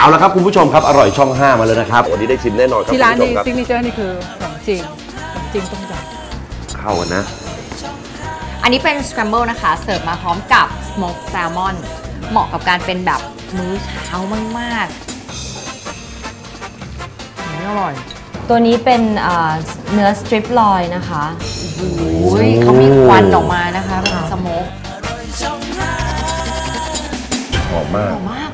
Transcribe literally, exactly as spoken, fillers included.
เอาละครับคุณผู้ชมครับอร่อยช่องห้ามาเลยนะครับวันนี้ได้ชิมแน่นอนครับที่ร้านนี้คุณผู้ชมครับซิกเนเจอร์นี่คือขนมจีนขนมจีนต้มยำเข้ากันนะอันนี้เป็นสครัมเบิลนะคะเสิร์ฟมาพร้อมกับสโมกแซลมอนเหมาะกับการเป็นแบบมื้อเช้ามากๆนี่อร่อยตัวนี้เป็นเนื้อสตริปลอยนะคะโอ้ยเขามีควันออกมานะคะเป็นสโมกหอมมากหอมมาก